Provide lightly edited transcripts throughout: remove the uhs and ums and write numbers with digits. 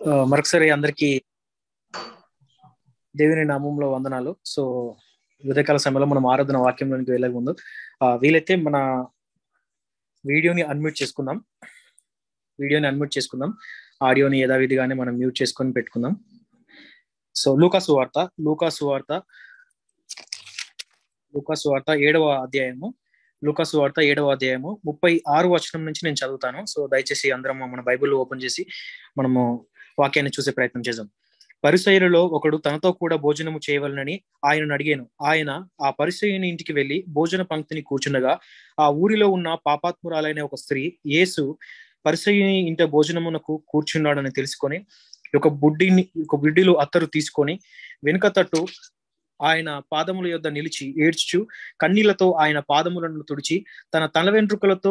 మరొకసారి అందరికీ దేవుని నామంలో వందనాలు. సో ఉదయకాల సమయంలో మనం ఆరాధన వాక్యంలోనికి వెళ్ళక ముందు వీలైతే మన వీడియోని అన్మ్యూట్ చేసుకుందాం. ఆడియోని యథావిధిగానే మనం మ్యూట్ చేసుకొని పెట్టుకుందాం. సో లూకాసు వార్త 7వ అధ్యాయము 36 వచనం నుంచి నేను చదువుతాను. సో దయచేసి అందరం మన బైబిల్ ఓపెన్ చేసి మనము వాక్యాన్ని చూసే ప్రయత్నం చేద్దాం. పరిసయ్యులలో ఒకడు తనతో కూడా భోజనము చేయవలనని ఆయనను అడిగాను. ఆయన ఆ పరిసయ్యుని ఇంటికి వెళ్లి భోజన పంక్తిని కూర్చుండగా ఆ ఊరిలో ఉన్న పాపాత్మురాలైన ఒక స్త్రీ యేసు పరిసయ్యుని ఇంట భోజనమునకు కూర్చున్నాడని తెలుసుకొని ఒక బుడ్డిలో అత్తరు తీసుకొని వెనుక తట్టు ఆయన పాదముల యొద్ద నిలిచి ఏడ్చుచు కన్నీళ్లతో ఆయన పాదములను తుడిచి తన తల వెంట్రుకలతో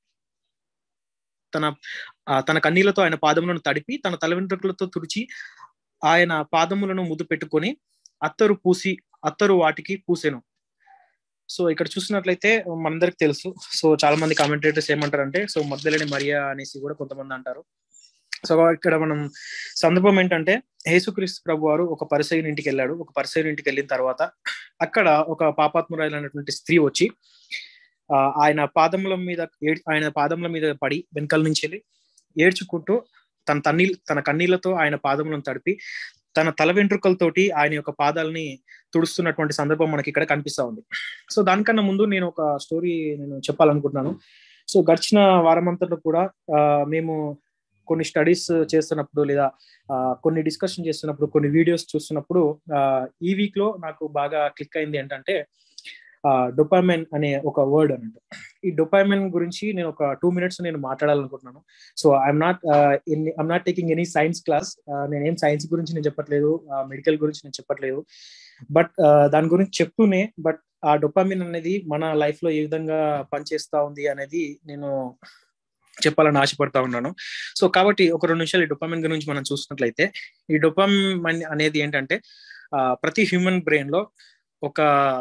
తన కన్నీళ్లతో ఆయన పాదములను తడిపి తన తల వెంట్రుకలతో తుడిచి ఆయన పాదములను ముద్దు పెట్టుకొని అత్తరు వాటికి పూసెను. సో ఇక్కడ చూసినట్లయితే మనందరికి తెలుసు. సో చాలా మంది కామెంటేటర్స్ ఏమంటారంటే సో మగ్దలేని మరియా అనేసి కూడా కొంతమంది అంటారు. సో ఇక్కడ మనం సందర్భం ఏంటంటే యేసుక్రీస్తు ప్రభు వారు ఒక పరిసయ్యుని ఇంటికి వెళ్ళాడు. ఒక పరిసయ్యుని ఇంటికి వెళ్ళిన తర్వాత అక్కడ ఒక పాపాత్మురాలైనటువంటి స్త్రీ వచ్చి ఆయన పాదముల మీద పడి వెనకాల నుంచి వెళ్ళి ఏడ్చుకుంటూ తన కన్నీళ్లతో ఆయన పాదములను తడిపి తన తల వెంట్రుకలతోటి ఆయన యొక్క పాదాలని తుడుస్తున్నటువంటి సందర్భం మనకి ఇక్కడ కనిపిస్తా ఉంది. సో దానికన్నా ముందు నేను ఒక స్టోరీ చెప్పాలనుకుంటున్నాను. సో గడిచిన వారమంతట్లో కూడా మేము కొన్ని స్టడీస్ చేస్తున్నప్పుడు లేదా కొన్ని డిస్కషన్ చేస్తున్నప్పుడు కొన్ని వీడియోస్ చూస్తున్నప్పుడు ఈ వీక్ లో నాకు బాగా క్లిక్ అయింది ఏంటంటే డోపామైన్ అనే ఒక వర్డ్ అన్నట్టు. ఈ డోపామైన్ గురించి నేను ఒక 2 minutes నేను మాట్లాడాలనుకుంటున్నాను. So I'm not taking any science class. నేనేం సైన్స్ గురించి నేను చెప్పట్లేదు, మెడికల్ గురించి నేను చెప్పట్లేదు. బట్ దాని గురించి చెప్తూనే బట్ ఆ డోపామైన్ అనేది మన లైఫ్ లో ఏ విధంగా పనిచేస్తా ఉంది అనేది నేను చెప్పాలని ఆశపడతా ఉన్నాను. సో కాబట్టి ఒక 2 నిమిషాలు ఈ డోపామైన్ గురించి మనం చూసినట్లయితే ఈ డోపామైన్ అనేది ఏంటంటే ప్రతి హ్యూమన్ బ్రెయిన్ లో ఒక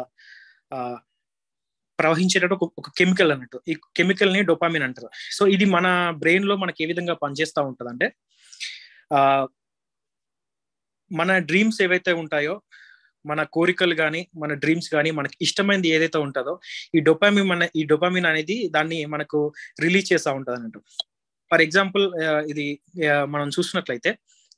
ప్రవహించేటట్టు ఒక కెమికల్ అన్నట్టు. ఈ కెమికల్ ని డోపామిన్ అంటారు. సో ఇది మన బ్రెయిన్ లో మనకి ఏ విధంగా పనిచేస్తూ ఉంటది అంటే మన డ్రీమ్స్ ఏవైతే ఉంటాయో, మన కోరికలు కానీ మన డ్రీమ్స్ కానీ మనకి ఇష్టమైనది ఏదైతే ఉంటుందో ఈ డోపామిన్ అనేది దాన్ని మనకు రిలీజ్ చేస్తూ ఉంటది అన్నట్టు. ఫర్ ఎగ్జాంపుల్ మనం చూసినట్లయితే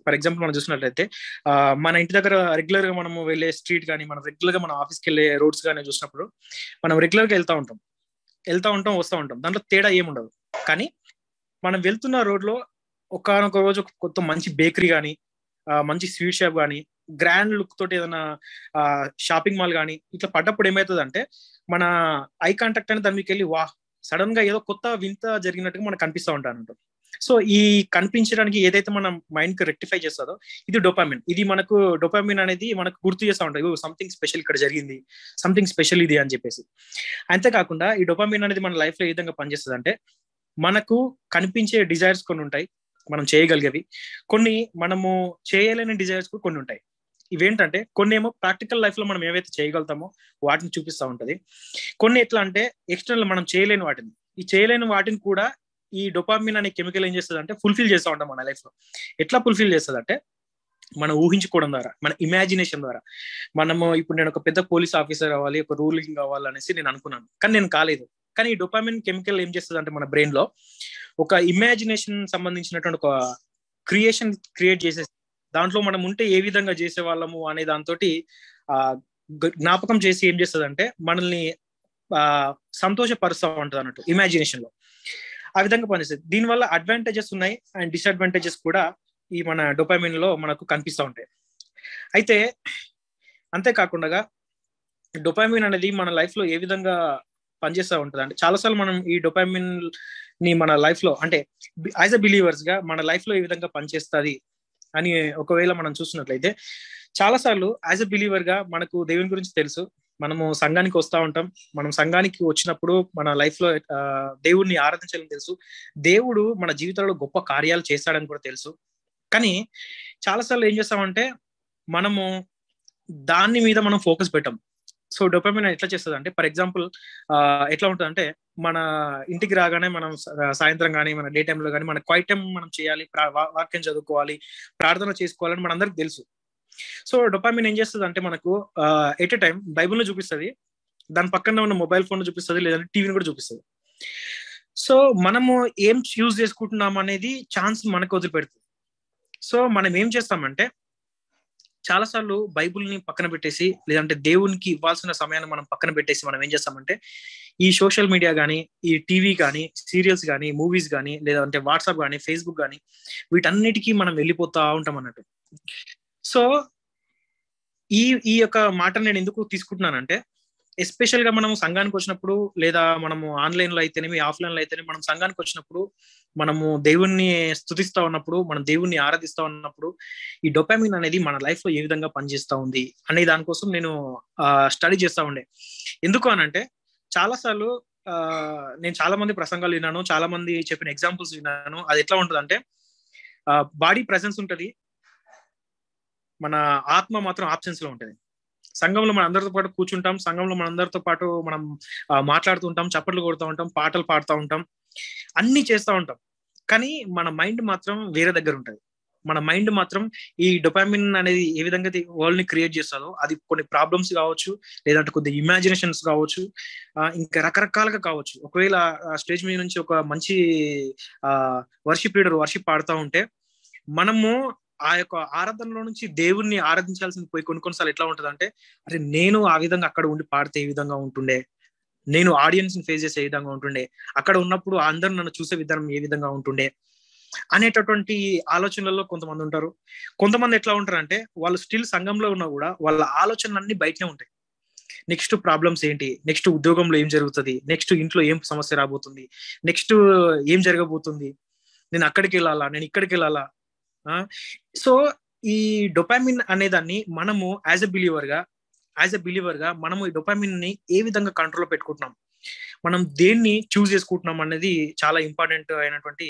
మన ఇంటి దగ్గర రెగ్యులర్ గా మనము వెళ్ళే స్ట్రీట్ కానీ మనం రెగ్యులర్ గా మన ఆఫీస్కి వెళ్ళే రోడ్స్ కానీ చూసినప్పుడు మనం రెగ్యులర్ గా వెళ్తా ఉంటాం, వస్తూ ఉంటాం. దాంట్లో తేడా ఏముండదు. కానీ మనం వెళ్తున్న రోడ్ లో ఒకనొక రోజు కొత్త మంచి బేకరీ కానీ మంచి స్వీట్ షాప్ కానీ గ్రాండ్ లుక్ తోటి ఏదైనా షాపింగ్ మాల్ కానీ ఇట్లా పడ్డప్పుడు ఏమవుతుంది అంటే మన ఐ కాంటాక్ట్ అనేది దాని మీకు వెళ్ళి సడన్ గా ఏదో కొత్త వింత జరిగినట్టుగా మనకు కనిపిస్తూ ఉంటాను. సో ఈ కనిపించడానికి ఏదైతే మన మైండ్ కి రెక్టిఫై చేస్తుందో ఇది డోపామిన్. ఇది మనకు డోపామిన్ అనేది మనకు గుర్తు చేస్తూ ఉంటుంది, సంథింగ్ స్పెషల్ ఇక్కడ జరిగింది, సంథింగ్ స్పెషల్ ఇది అని చెప్పేసి. అంతేకాకుండా ఈ డోపామిన్ అనేది మన లైఫ్ లో ఏ విధంగా పనిచేస్తుంది అంటే మనకు కనిపించే డిజైర్స్ కొన్ని ఉంటాయి, మనం చేయగలిగేవి. కొన్ని మనము చేయలేని డిజైర్స్ కూడా కొన్ని ఉంటాయి. ఇవేంటంటే కొన్ని ఏమో ప్రాక్టికల్ లైఫ్ లో మనం ఏవైతే చేయగలుగుతామో వాటిని చూపిస్తూ ఉంటది. కొన్ని ఎట్లా అంటే ఎక్స్టర్నల్ మనం చేయలేని వాటిని కూడా ఈ డోపామిన్ అనే కెమికల్ ఏం చేస్తుంది అంటే ఫుల్ఫిల్ చేస్తూ ఉంటాం మన లైఫ్ లో. ఎట్లా ఫుల్ఫిల్ చేస్తుంది అంటే మనం ఊహించుకోవడం ద్వారా, మన ఇమాజినేషన్ ద్వారా. ఇప్పుడు నేను ఒక పెద్ద పోలీస్ ఆఫీసర్ అవ్వాలి, ఒక రూలింగ్ అవ్వాలనేసి నేను అనుకున్నాను, కానీ నేను కాలేదు. కానీ ఈ డోపామిన్ కెమికల్ ఏం చేస్తుంది అంటే మన బ్రెయిన్ లో ఒక ఇమాజినేషన్ సంబంధించినటువంటి ఒక క్రియేట్ చేసేసి దాంట్లో మనం ఉంటే ఏ విధంగా చేసేవాళ్ళము అనే దాంతో జ్ఞాపకం చేసి ఏం చేస్తుంది అంటే మనల్ని సంతోషపరుస్తూ ఉంటుంది అన్నట్టు ఇమాజినేషన్ లో. ఆ విధంగా పనిచేస్తుంది. దీనివల్ల అడ్వాంటేజెస్ ఉన్నాయి అండ్ డిసడ్వాంటేజెస్ కూడా ఈ మన డోపామిన్ లో మనకు కనిపిస్తూ ఉంటాయి. అయితే అంతేకాకుండా డోపామిన్ అనేది మన లైఫ్ లో ఏ విధంగా పనిచేస్తూ ఉంటుంది అంటే చాలాసార్లు మనం ఈ డోపామిన్ ని మన లైఫ్ లో అంటే యాజ్ అ బిలీవర్స్ గా మన లైఫ్ లో ఏ విధంగా పనిచేస్తుంది అని ఒకవేళ మనం చూసినట్లయితే చాలాసార్లు యాజ్ అ బిలీవర్ గా మనకు దేవుని గురించి తెలుసు, మనము సంఘానికి వస్తూ ఉంటాం. మనం సంఘానికి వచ్చినప్పుడు మన లైఫ్ లో దేవుడిని ఆరాధించాలని తెలుసు, దేవుడు మన జీవితంలో గొప్ప కార్యాలు చేస్తాడని కూడా తెలుసు. కానీ చాలాసార్లు ఏం చేస్తామంటే మనము దాని మీద మనం ఫోకస్ పెట్టాం. సో డోపమైన్ ఎట్లా చేస్తుంది అంటే, ఫర్ ఎగ్జాంపుల్ ఎట్లా ఉంటుంది అంటే, మన ఇంటికి రాగానే మనం సాయంత్రం కానీ మన డే టైంలో కానీ మన క్వైట్ టైం మనం చేయాలి, వాక్యం చదువుకోవాలి, ప్రార్థన చేసుకోవాలని మనందరికి తెలుసు. సో డొపామిన్ ఏం చేస్తుంది అంటే మనకు ఎట్ ఎ టైం బైబుల్ని చూపిస్తుంది, దాని పక్కన ఉన్న మొబైల్ ఫోన్ చూపిస్తుంది, లేదంటే టీవీని కూడా చూపిస్తుంది. సో మనము ఏం యూజ్ చేసుకుంటున్నాం అనేది ఛాన్స్ మనకు వదిలిపెడుతుంది. సో మనం ఏం చేస్తామంటే, చాలాసార్లు బైబుల్ని పక్కన పెట్టేసి, లేదంటే దేవునికి ఇవ్వాల్సిన సమయాన్ని మనం పక్కన పెట్టేసి మనం ఏం చేస్తామంటే, ఈ సోషల్ మీడియా కానీ, ఈ టీవీ కానీ, సీరియల్స్ కానీ, మూవీస్ కానీ, లేదంటే వాట్సాప్ కానీ, ఫేస్బుక్ కానీ, వీటన్నిటికీ మనం వెళ్ళిపోతా ఉంటాం అన్నట్టు. సో ఈ ఈ యొక్క మాట నేను ఎందుకు తీసుకుంటున్నానంటే, ఎస్పెషల్ గా మనం సంఘానికి వచ్చినప్పుడు, లేదా మనము ఆన్లైన్ లో అయితేనేమి ఆఫ్లైన్ లో అయితేనే మనం సంఘానికి వచ్చినప్పుడు, మనము దేవుణ్ణి స్తుతిస్తా ఉన్నప్పుడు, మనం దేవుణ్ణి ఆరాధిస్తా ఉన్నప్పుడు, ఈ డొపామిన్ అనేది మన లైఫ్ లో ఏ విధంగా పనిచేస్తా ఉంది అనే దానికోసం నేను స్టడీ చేస్తా ఉండే. ఎందుకు అనంటే, చాలాసార్లు నేను చాలా మంది ప్రసంగాలు విన్నాను, చాలా మంది చెప్పిన ఎగ్జాంపుల్స్ విన్నాను. అది ఎట్లా ఉంటుంది అంటే, బాడీ ప్రెసెన్స్ ఉంటది, మన ఆత్మ మాత్రం ఆబ్సెన్స్ లో ఉంటది. సంఘంలో మన అందరితో పాటు కూర్చుంటాం, సంఘంలో మన అందరితో పాటు మనం మాట్లాడుతూ ఉంటాం, చప్పట్లు కొడుతూ ఉంటాం, పాటలు పాడుతూ ఉంటాం, అన్ని చేస్తూ ఉంటాం. కానీ మన మైండ్ మాత్రం వేరే దగ్గర ఉంటది. మన మైండ్ మాత్రం ఈ డొపామిన్ అనేది ఏ విధంగా వరల్డ్ ని క్రియేట్ చేస్తుందో, అది కొన్ని ప్రాబ్లమ్స్ కావచ్చు, లేదంటే కొద్ది ఇమాజినేషన్స్ కావచ్చు, ఇంకా రకరకాలుగా కావచ్చు. ఒకవేళ స్టేజ్ మీద నుంచి ఒక మంచి వర్షిప్ లీడర్ వర్షిప్ పాడుతూ ఉంటే, మనము ఆ యొక్క ఆరాధనలో నుంచి దేవుణ్ణి ఆరాధించాల్సింది పోయి కొన్నిసార్లు ఎట్లా ఉంటది అంటే, అరే నేను ఆ విధంగా అక్కడ ఉండి పాడితే ఏ విధంగా ఉంటుండే, నేను ఆడియన్స్ ని ఫేస్ చేసే ఏ విధంగా ఉంటుండే, అక్కడ ఉన్నప్పుడు అందరూ నన్ను చూసే విధానం ఏ విధంగా ఉంటుండే అనేటటువంటి ఆలోచనలలో కొంతమంది ఉంటారు. కొంతమంది ఎట్లా ఉంటారు అంటే, వాళ్ళు స్టిల్ సంఘంలో ఉన్నా కూడా వాళ్ళ ఆలోచనలన్నీ బయటనే ఉంటాయి. నెక్స్ట్ ప్రాబ్లమ్స్ ఏంటి, నెక్స్ట్ ఉద్యోగంలో ఏం జరుగుతుంది, నెక్స్ట్ ఇంట్లో ఏం సమస్య రాబోతుంది, నెక్స్ట్ ఏం జరగబోతుంది, నేను అక్కడికి వెళ్ళాలా, నేను ఇక్కడికి వెళ్ళాలా. సో ఈ డొపామిన్ అనేదాన్ని మనము యాజ్ ఎ బిలీవర్ గా మనము ఈ డొపామిన్ ని ఏ విధంగా కంట్రోల్ పెట్టుకుంటున్నాం, మనం దేన్ని చూస్ చేసుకుంటున్నాం అనేది చాలా ఇంపార్టెంట్ అయినటువంటి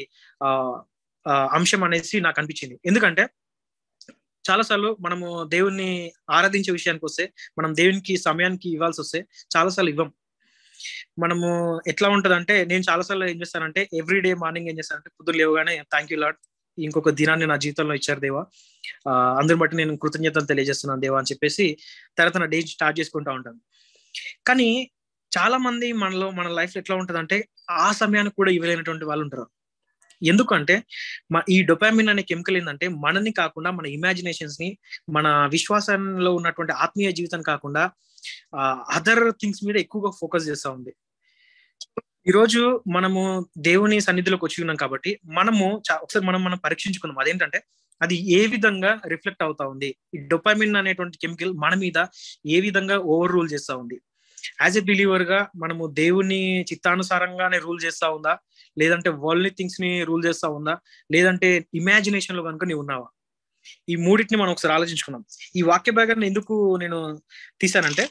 అంశం అనేసి నాకు అనిపించింది. ఎందుకంటే చాలాసార్లు మనము దేవుణ్ణి ఆరాధించే విషయానికి వస్తే, మనం దేవునికి సమయానికి ఇవ్వాల్సి వస్తే చాలాసార్లు ఇవ్వం. మనము ఎట్లా ఉంటదంటే, నేను చాలాసార్లు ఏం చేస్తానంటే, ఎవ్రీడే మార్నింగ్ ఏం చేస్తానంటే, పొద్దున్న లేవగానే థ్యాంక్ యూ లార్డ్, ఇంకొక దినాన్ని నా జీవితంలో ఇచ్చారు దేవా, అందరిని బట్టి నేను కృతజ్ఞతలు తెలియజేస్తున్నాను దేవా అని చెప్పేసి తర్వాత నా డే స్టార్ట్ చేసుకుంటా ఉంటాను. కానీ చాలా మంది మన లైఫ్ ఎట్లా ఉంటదంటే, ఆ సమయానికి కూడా ఇవ్వలేనటువంటి వాళ్ళు ఉంటారు. ఎందుకంటే ఈ డొపామిన్ అనే కెమికల్ ఏంటంటే, మనని కాకుండా మన ఇమాజినేషన్స్ ని, మన విశ్వాసంలో ఉన్నటువంటి ఆత్మీయ జీవితం కాకుండా అదర్ థింగ్స్ మీద ఎక్కువగా ఫోకస్ చేస్తా ఉంది. ఈరోజు మనము దేవుని సన్నిధిలోకి వచ్చి ఉన్నాం కాబట్టి మనము ఒకసారి మనం పరీక్షించుకున్నాం. అదేంటంటే, అది ఏ విధంగా రిఫ్లెక్ట్ అవుతా ఉంది, ఈ డొపామిన్ అనేటువంటి కెమికల్ మన మీద ఏ విధంగా ఓవర్ రూల్ చేస్తా ఉంది. యాజ్ ఎ బిలీవర్ గా మనము దేవుని చిత్తానుసారంగానే రూల్ చేస్తా ఉందా, లేదంటే వరల్డ్ థింగ్స్ ని రూల్ చేస్తా ఉందా, లేదంటే ఇమాజినేషన్ లో కనుక నీవు ఉన్నావా? ఈ మూడింటిని మనం ఒకసారి ఆలోచించుకున్నాం. ఈ వాక్య భాగాన్ని ఎందుకు నేను తీసానంటే,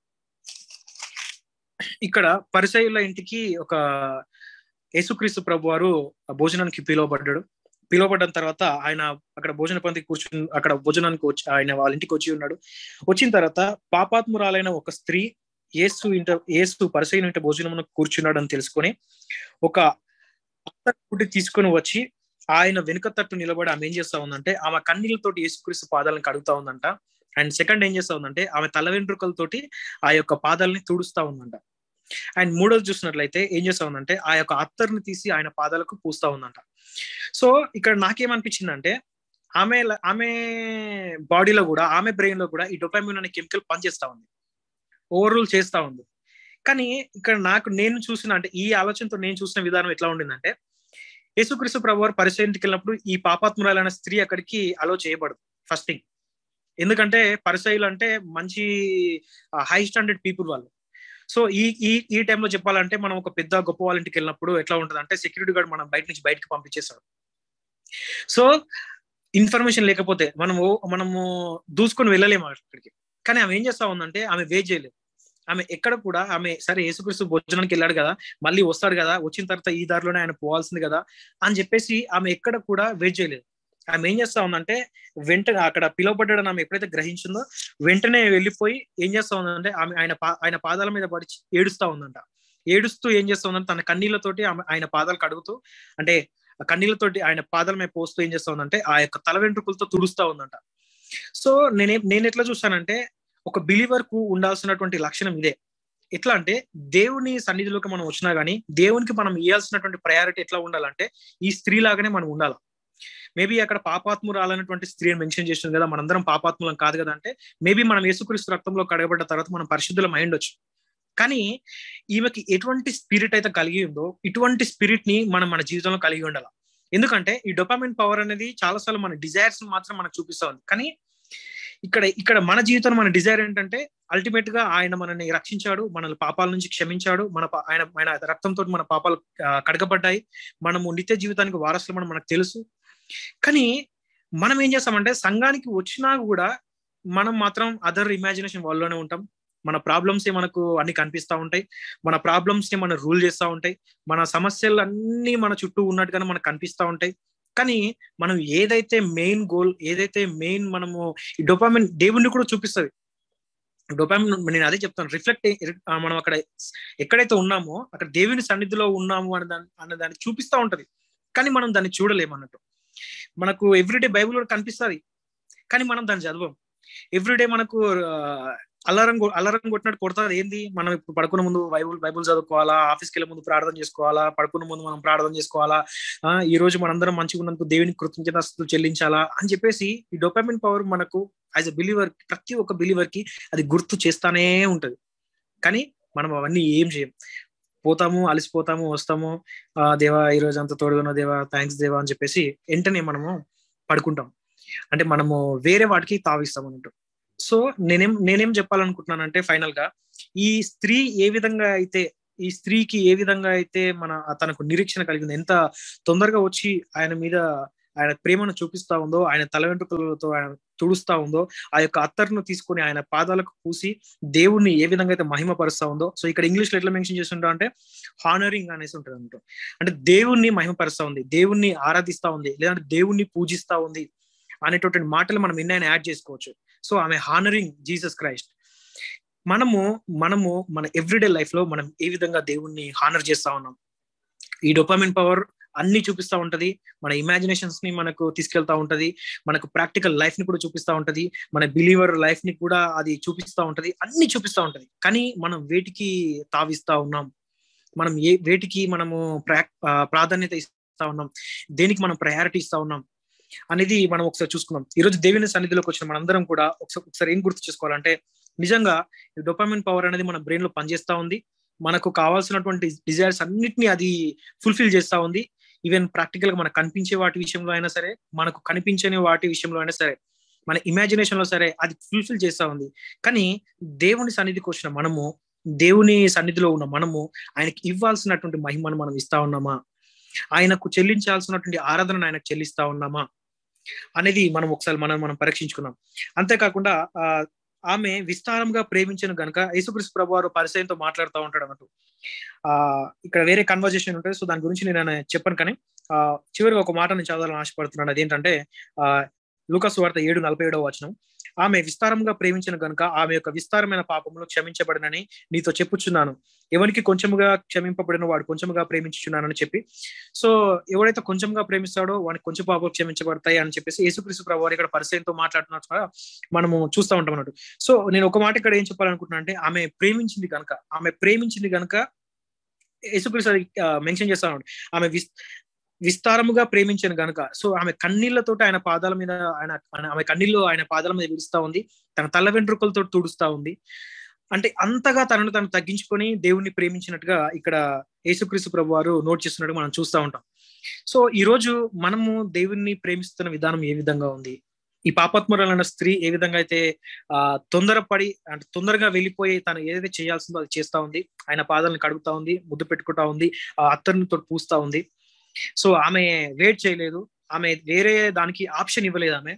ఇక్కడ పరిసయ్యుల ఇంటికి ఒక యేసుక్రీస్తు ప్రభు వారు భోజనానికి పిలువబడ్డ తర్వాత ఆయన అక్కడ భోజన పంక్తికి కూర్చుని అక్కడ భోజనానికి వచ్చి ఆయన వాళ్ళ ఇంటికి వచ్చి ఉన్నాడు. వచ్చిన తర్వాత పాపాత్మురాలైన ఒక స్త్రీ యేసు పరిసయ్యుని ఇంటి భోజనం కూర్చున్నాడు అని తెలుసుకొని ఒక గుడ్డి తీసుకొని వచ్చి ఆయన వెనుక తట్టు నిలబడి ఆమె ఏం చేస్తా ఉందంటే, ఆమె కన్నీళ్ళతోటి యేసుక్రీస్తు పాదాలను కడుగుతా ఉందంట. అండ్ సెకండ్ ఏం చేస్తా ఉందంటే, ఆమె తల వెంట్రుకలతోటి ఆ యొక్క పాదాలని తుడుస్తా ఉందంట. అండ్ మూడోది చూసినట్లయితే ఏం చేస్తా ఉందంటే, ఆ యొక్క అత్తర్ని తీసి ఆయన పాదాలకు పూస్తా ఉందంట. సో ఇక్కడ నాకేమనిపించిందంటే, ఆమె బాడీలో కూడా, ఆమె బ్రెయిన్ లో కూడా ఈ డొపామిన్ అనే కెమికల్ పనిచేస్తా ఉంది, ఓవర్ రూల్ చేస్తా ఉంది. కానీ ఇక్కడ నేను చూసిన, అంటే ఈ ఆలోచనతో నేను చూసిన విధానం ఎట్లా ఉండిందంటే, యేసుక్రీస్తు ప్రభువారు పరిసయ్యునికి వెళ్ళినప్పుడు ఈ పాపాత్మురాలైన స్త్రీ అక్కడికి అలో చేయబడదు ఫస్ట్ థింగ్. ఎందుకంటే పరిసయ్యులు అంటే మంచి హై స్టాండర్డ్ పీపుల్ వాళ్ళు. సో ఈ టైంలో చెప్పాలంటే, మనం ఒక పెద్ద గొప్ప వాళ్ళ ఇంటికి వెళ్ళినప్పుడు ఎట్లా ఉంటుంది అంటే, సెక్యూరిటీ గార్డ్ మనం బయటకి పంపించేస్తాడు. సో ఇన్ఫర్మేషన్ లేకపోతే మనము దూసుకొని వెళ్ళలేము అక్కడికి. కానీ ఆమె ఏం చేస్తా ఉందంటే, ఆమె వెయిట్ చేయలేదు. ఆమె ఎక్కడ కూడా సరే యేసుక్రీస్తు భోజనానికి వెళ్ళాడు కదా, మళ్ళీ వస్తాడు కదా, వచ్చిన తర్వాత ఈ దారిలోనే ఆయన పోవాల్సింది కదా అని చెప్పేసి ఆమె ఎక్కడ కూడా వెయిట్ చేయలేదు. ఆమె ఏం చేస్తా ఉందంటే వెంటనే అక్కడ పిలువబడ్డాడని ఆమె ఎప్పుడైతే గ్రహించిందో వెంటనే వెళ్ళిపోయి ఏం చేస్తా ఉందంటే ఆమె ఆయన పాదాల మీద పడి ఏడుస్తా ఉందంట. ఏడుస్తూ ఏం చేస్తా ఉందంటే తన కన్నీళ్లతోటి ఆయన పాదాలు కడుగుతూ, అంటే కన్నీళ్లతోటి ఆయన పాదాల మీద పోస్తూ ఏం చేస్తా ఉందంటే ఆ యొక్క తల వెంట్రుకలతో తుడుస్తా ఉందంట. సో నేను ఎట్లా చూస్తానంటే ఒక బిలీవర్ కు ఉండాల్సినటువంటి లక్షణం ఇదే. ఎట్లా అంటే దేవుని సన్నిధిలోకి మనం వచ్చినా గానీ దేవునికి మనం ఇవ్వాల్సినటువంటి ప్రయారిటీ ఎట్లా ఉండాలంటే ఈ స్త్రీ లాగానే మనం ఉండాలి. మేబీ అక్కడ పాపాత్మురాలైనటువంటి స్త్రీ అని మెన్షన్ చేస్తుంది కదా, మనందరం పాపాత్ములం కాదు కదా అంటే మేబీ మనం యేసుక్రీస్తు రక్తంలో కడగబడ్డ తర్వాత మనం పరిశుద్ధులం అయి ఉండొచ్చు. కానీ ఈమెకి ఎటువంటి స్పిరిట్ అయితే కలిగి ఉందో ఇటువంటి స్పిరిట్ ని మనం మన జీవితంలో కలిగి ఉండాలి. ఎందుకంటే ఈ డోపామిన్ పవర్ అనేది చాలాసార్లు మన డిజైర్స్ మాత్రం మనకు చూపిస్తా ఉంది. కానీ ఇక్కడ మన జీవితంలో మన డిజైర్ ఏంటంటే అల్టిమేట్ గా ఆయన మనల్ని రక్షించాడు, మనల్ని పాపాల నుంచి క్షమించాడు, ఆయన రక్తంతో మన పాపాలు కడగబడ్డాయి, మనము నిత్య జీవితానికి వారసులమని మనకు తెలుసు. కానీ మనం ఏం చేస్తామంటే సంఘానికి వచ్చినా కూడా మనం మాత్రం అదర్ ఇమాజినేషన్ వరల్డ్లోనే ఉంటాం. మన ప్రాబ్లమ్స్ మనకు అన్ని కనిపిస్తూ ఉంటాయి, మన ప్రాబ్లమ్స్ ని మనం రూల్ చేస్తూ ఉంటాయి, మన సమస్యలు అన్ని మన చుట్టూ ఉన్నట్టుగానే మనకు కనిపిస్తూ ఉంటాయి. కానీ మనం ఏదైతే మెయిన్ గోల్, ఏదైతే మెయిన్ మనము ఈ డోపామిన్ దేవుణ్ణి కూడా చూపిస్తుంది. డోపామిన్ నేను అదే చెప్తాను, రిఫ్లెక్ట్ మనం అక్కడ ఎక్కడైతే ఉన్నామో అక్కడ దేవుని సన్నిధిలో ఉన్నాము అన్న దాన్ని చూపిస్తూ ఉంటది. కానీ మనం దాన్ని చూడలేమన్నట్టు. మనకు ఎవ్రీడే బైబుల్ కూడా కనిపిస్తుంది, కానీ మనం దాన్ని చదవం. ఎవ్రీడే మనకు అల్లారం కొట్టినట్టు కొడుతుంది. ఏంది, మనం ఇప్పుడు పడుకున్న ముందు బైబుల్ చదువుకోవాలా, ఆఫీస్కి వెళ్ళే ముందు ప్రార్థన చేసుకోవాలా, పడుకున్న ముందు మనం ప్రార్థన చేసుకోవాలా, ఈ రోజు మనందరం మంచిగా ఉన్నందుకు దేవునికి కృతజ్ఞతాస్తుతులు చెల్లించాలా అని చెప్పేసి ఈ డోపామిన్ పవర్ మనకు యాజ్ ఎ బిలీవర్, ప్రతి ఒక్క బిలీవర్ కి అది గుర్తు చేస్తానే ఉంటది. కానీ మనం అవన్నీ ఏం చేయం, పోతాము, అలసిపోతాము, వస్తాము, దేవా ఈ రోజు అంతా తోడుగున్న దేవా, థ్యాంక్స్ దేవా అని చెప్పేసి వెంటనే మనము పడుకుంటాం. అంటే మనము వేరే వాటికి తావిస్తాం అన్నట్టు. సో నేనేం చెప్పాలనుకుంటున్నానంటే ఫైనల్ గా ఈ స్త్రీకి ఏ విధంగా అయితే తనకు నిరీక్షణ కలిగింది, ఎంత తొందరగా వచ్చి ఆయన మీద ఆయన ప్రేమను చూపిస్తా ఉందో, ఆయన తల వెంట్రుకలతో ఆయన తుడుస్తా ఉందో, ఆ యొక్క అత్తర్ను తీసుకొని ఆయన పాదాలకు పూసి దేవుణ్ణి ఏ విధంగా అయితే మహిమపరుస్తా ఉందో. సో ఇక్కడ ఇంగ్లీష్ లో ఎట్లా మెన్షన్ చేస్తుంటా అంటే హానరింగ్ అనేసి ఉంటుంది అన్నట్టు. అంటే దేవుణ్ణి మహిమపరుస్తా ఉంది, దేవుణ్ణి ఆరాధిస్తా ఉంది, లేదంటే దేవుణ్ణి పూజిస్తా ఉంది అనేటువంటి మాటలు మనం ఎన్నైనా యాడ్ చేసుకోవచ్చు. సో ఆమె హానరింగ్ జీసస్ క్రైస్ట్. మనము మన ఎవ్రీడే లైఫ్ లో మనం ఏ విధంగా దేవుణ్ణి హానర్ చేస్తా ఉన్నాం. ఈ డోపామిన్ పవర్ అన్ని చూపిస్తా ఉంటది, మన ఇమాజినేషన్స్ ని మనకు తీసుకెళ్తా ఉంటది, మనకు ప్రాక్టికల్ లైఫ్ ని కూడా చూపిస్తా ఉంటది, మన బిలీవర్ లైఫ్ ని కూడా అది చూపిస్తా ఉంటది, అన్ని చూపిస్తా ఉంటది. కానీ మనం వేటికి తావిస్తా ఉన్నాం, మనం వేటికి మనము ప్రాధాన్యత ఇస్తా ఉన్నాం, దేనికి మనం ప్రయారిటీ ఇస్తా ఉన్నాం అనేది మనం ఒకసారి చూసుకుందాం. ఈ రోజు దేవుని సన్నిధిలోకి వచ్చిన మనందరం కూడా ఒకసారి ఏం గుర్తు చేసుకోవాలంటే నిజంగా డోపామిన్ పవర్ అనేది మన బ్రెయిన్ లో పనిచేస్తా ఉంది, మనకు కావాల్సినటువంటి డిజైర్స్ అన్నిటిని అది ఫుల్ఫిల్ చేస్తా ఉంది. ఈవెన్ ప్రాక్టికల్ గా మనకు కనిపించే వాటి విషయంలో అయినా సరే, మనకు కనిపించని వాటి విషయంలో అయినా సరే, మన ఇమాజినేషన్ లో సరే అది ఫుల్ఫిల్ చేస్తా ఉంది. కానీ దేవుని సన్నిధికి వచ్చిన మనము, దేవుని సన్నిధిలో ఉన్న మనము ఆయనకి ఇవ్వాల్సినటువంటి మహిమను మనం ఇస్తా ఉన్నామా, ఆయనకు చెల్లించాల్సినటువంటి ఆరాధన ఆయనకు చెల్లిస్తా ఉన్నామా అనేది మనం ఒకసారి మనం పరీక్షించుకున్నాం. అంతేకాకుండా ఆమె విస్తారంగా ప్రేమించిన గనుక యేసుక్రీస్తు ప్రభువారు పరిసయ్యంతో మాట్లాడుతూ ఉంటాడు అన్నట్టు. ఇక్కడ వేరే కన్వర్జేషన్ ఉంటుంది, సో దాని గురించి నేను చెప్పను. కానీ చివరిగా ఒక మాట నేను చదవాలని ఆశపడుతున్నాను. అదేంటంటే లూకా సువార్త 7:47 ఆమె విస్తారంగా ప్రేమించిన గనుక ఆమె యొక్క విస్తారమైన పాపములు క్షమించబడినని నీతో చెప్పుచున్నాను, ఎవరికి కొంచెముగా క్షమింపబడిన వాడు కొంచెముగా ప్రేమించుచున్నానని చెప్పి, సో ఎవడైతే కొంచెంగా ప్రేమిస్తాడో వాడికి కొంచెం పాపాలు క్షమించబడతాయి అని చెప్పేసి యేసుక్రీస్తు ప్రభువారు ఇక్కడ పరిసయ్యంతో మాట్లాడుతున్నట్టుగా మనము చూస్తూ ఉంటాం అన్నట్టు. సో నేను ఒక మాట ఇక్కడ ఏం చెప్పాలనుకుంటున్నా అంటే ఆమె ప్రేమించింది గనుక యేసుక్రీస్తు మెన్షన్ చేస్తా ఉన్నాడు, ఆమె విస్తారముగా ప్రేమించిన గనుక. సో ఆమె కన్నీళ్లతో ఆయన పాదాల మీద ఆమె కన్నీళ్ళు ఆయన పాదాల మీద విడుస్తా ఉంది, తన తల వెంట్రుకలతో తుడుస్తా ఉంది. అంటే అంతగా తనను తను తగ్గించుకొని దేవుణ్ణి ప్రేమించినట్టుగా ఇక్కడ యేసుక్రీస్తు ప్రభువారు నోట్ చేస్తున్నట్టు మనం చూస్తూ ఉంటాం. సో ఈ రోజు మనము దేవుణ్ణి ప్రేమిస్తున్న విధానం ఏ విధంగా ఉంది, ఈ పాపాత్మురాలైన స్త్రీ ఏ విధంగా అయితే తొందరపడి అంటే తొందరగా వెళ్ళిపోయి తను ఏదైతే చేయాల్సిందో అది చేస్తా ఉంది, ఆయన పాదాలను కడుగుతా ఉంది, ముద్దు పెట్టుకుంటా ఉంది, ఆ అత్తర్నితో పూస్తా ఉంది. సో ఆమె వెయిట్ చేయలేదు, ఆమె వేరే దానికి ఆప్షన్ ఇవ్వలేదు.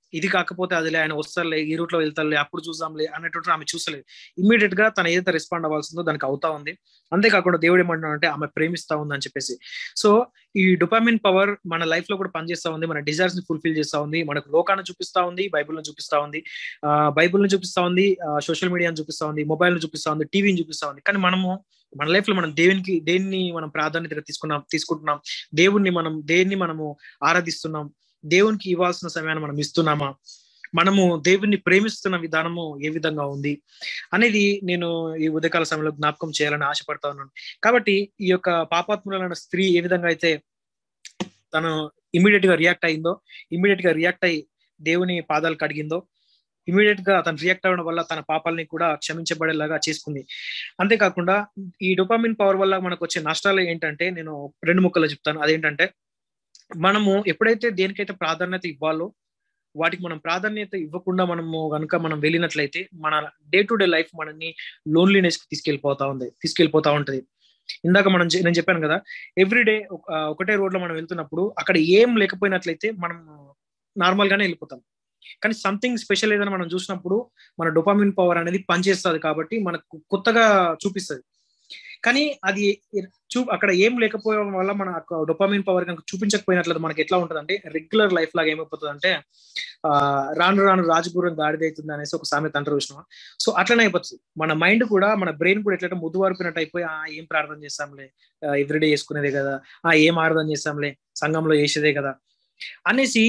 ఇది కాకపోతే అదిలే, ఆయన వస్తారులే, ఈ రూట్ లో వెళ్తారులే, అప్పుడు చూద్దాంలే అన్నట్టు ఆమె చూసలేదు. ఇమ్మీడియట్ గా తన ఏదైతే రెస్పాండ్ అవ్వాల్సిందో దానికి అవుతా ఉంది. అంతేకాకుండా దేవుడు ఏమంటున్నాడు అంటే ఆమె ప్రేమిస్తా ఉంది అని చెప్పేసి. సో ఈ డొపామిన్ పవర్ మన లైఫ్ లో కూడా పనిచేస్తా ఉంది, మన డిజైర్స్ ని ఫుల్ఫిల్ చేస్తా ఉంది, మనకు లోకాన్ని చూపిస్తా ఉంది, బైబిల్ని చూపిస్తా ఉంది, బైబిల్ని చూపిస్తా ఉంది, సోషల్ మీడియాని చూపిస్తా ఉంది, మొబైల్ని చూపిస్తా ఉంది, టీవీని చూపిస్తా ఉంది. కానీ మనము మన లైఫ్ లో మనం దేన్ని మనం ప్రాధాన్యతగా తీసుకుంటున్నాం, దేన్ని మనము ఆరాధిస్తున్నాం, దేవునికి ఇవ్వాల్సిన సమయాన్ని మనం ఇస్తున్నామా, మనము దేవుణ్ణి ప్రేమిస్తున్న విధానము ఏ విధంగా ఉంది అనేది నేను ఈ ఉదయకాల సమయంలో జ్ఞాపకం చేయాలని ఆశపడతా ఉన్నాను. కాబట్టి ఈ యొక్క పాపాత్ములైన స్త్రీ ఏ విధంగా అయితే తను ఇమీడియట్ గా రియాక్ట్ అయ్యి దేవుని పాదాలు కడిగిందో, ఇమీడియట్ గా తను రియాక్ట్ అవ్వడం వల్ల తన పాపాలని కూడా క్షమించబడేలాగా చేసుకుంది. అంతేకాకుండా ఈ డోపామిన్ పవర్ వల్ల మనకు వచ్చే నష్టాలు ఏంటంటే నేను 2 ముక్కలు చెప్తాను. అదేంటంటే, మనము ఎప్పుడైతే దేనికైతే ప్రాధాన్యత ఇవ్వాలో వాటికి మనం ప్రాధాన్యత ఇవ్వకుండా మనం వెళ్ళినట్లయితే మన డే టు డే లైఫ్ మనల్ని లోన్లీనెస్ కి తీసుకెళ్లిపోతా ఉంటది. ఇందాక నేను చెప్పాను కదా, ఎవ్రీడే ఒకటే రోడ్ లో మనం వెళ్తున్నప్పుడు అక్కడ ఏం లేకపోయినట్లయితే మనం నార్మల్ గానే వెళ్ళిపోతాం. కానీ సంథింగ్ స్పెషల్ ఏదైనా మనం చూసినప్పుడు మన డోపామిన్ పవర్ అనేది పనిచేస్తుంది, కాబట్టి మనకు కొత్తగా చూపిస్తుంది. కానీ అది అక్కడ ఏం లేకపోవడం వల్ల మన డోపామిన్ పవర్ కనుక చూపించకపోయినట్లయితే మనకి ఎట్లా ఉంటుంది అంటే, రెగ్యులర్ లైఫ్ లాగా ఏమైపోతుంది అంటే, రాను రాను రాజగుర్రం గాడిదైతుంది అనేసి ఒక సామెత అంటారు చూసినావా. సో అట్లనే అయిపోతుంది మన మైండ్ కూడా, మన బ్రెయిన్ కూడా ఎట్లంటే ముద్దువారిపోయినట్టు అయిపోయి, ఏం ప్రార్థన చేస్తాంలే, ఎవ్రీడే చేసుకునేదే కదా, ఏం ఆరాధన చేస్తాంలే, సంఘంలో చేసేదే కదా అనేసి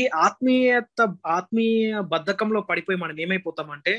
ఆత్మీయ బద్ధకంలో పడిపోయి మనం ఏమైపోతామంటే,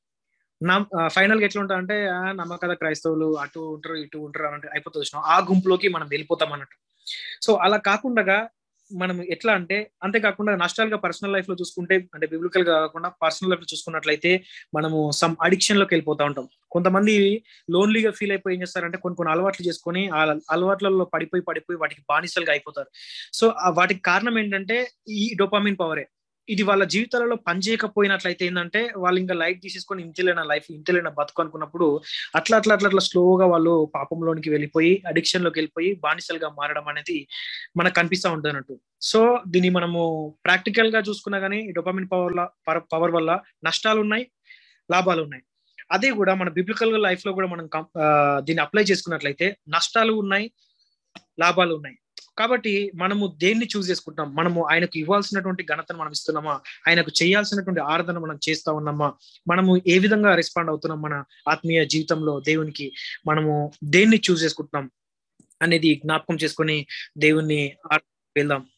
ఫైనల్ గా ఎట్లా ఉంటా అంటే, నమ్మకద క్రైస్తవులు అటు ఉంటారు ఇటు ఉంటారు అన్నట్టు అయిపోతుంది. ఆ గుంపులోకి మనం వెళ్ళిపోతాం అన్నట్టు. సో అలా కాకుండా మనం ఎట్లా అంటే, అంతేకాకుండా నష్టాలుగా పర్సనల్ లైఫ్ లో చూసుకుంటే, అంటే బిబ్లికల్ గా కాకుండా పర్సనల్ లైఫ్ లో చూసుకున్నట్లయితే మనము సమ్ అడిక్షన్ లోకి వెళ్ళిపోతా ఉంటాం. కొంతమంది లోన్లీగా ఫీల్ అయిపోయి ఏం చేస్తారంటే, కొన్ని అలవాట్లు చేసుకొని ఆ అలవాట్లలో పడిపోయి వాటికి బానిసలుగా అయిపోతారు. సో వాటికి కారణం ఏంటంటే ఈ డోపామిన్ పవరే. ఇది వాళ్ళ జీవితాలలో పనిచేయకపోయినట్లయితే ఏంటంటే, వాళ్ళు ఇంకా లైఫ్ తీసేసుకొని ఇంతలేన బతుకు అనుకున్నప్పుడు అట్లా స్లోగా వాళ్ళు పాపంలోనికి వెళ్ళిపోయి, అడిక్షన్ లోకి వెళ్ళిపోయి బానిసలుగా మారడం అనేది మనకు కనిపిస్తా ఉంటుంది అన్నట్టు. సో దీన్ని మనము ప్రాక్టికల్ గా చూసుకున్నా గానీ, డోపామిన్ పవర్ వల్ల నష్టాలు ఉన్నాయి, లాభాలు ఉన్నాయి. అదే కూడా మన బిబ్లికల్ లైఫ్ లో కూడా మనం దీన్ని అప్లై చేసుకున్నట్లయితే నష్టాలు ఉన్నాయి, లాభాలు ఉన్నాయి. కాబట్టి మనము దేన్ని చూస్ చేసుకుంటున్నాం, మనము ఆయనకు ఇవ్వాల్సినటువంటి ఘనతను మనం ఇస్తున్నామా, ఆయనకు చేయాల్సినటువంటి ఆరాధన మనం చేస్తా ఉన్నామా, మనము ఏ విధంగా రెస్పాండ్ అవుతున్నాం మన ఆత్మీయ జీవితంలో దేవునికి, మనము దేన్ని చూస్ చేసుకుంటున్నాం అనేది జ్ఞాపకం చేసుకొని దేవుణ్ణి వెళ్దాం.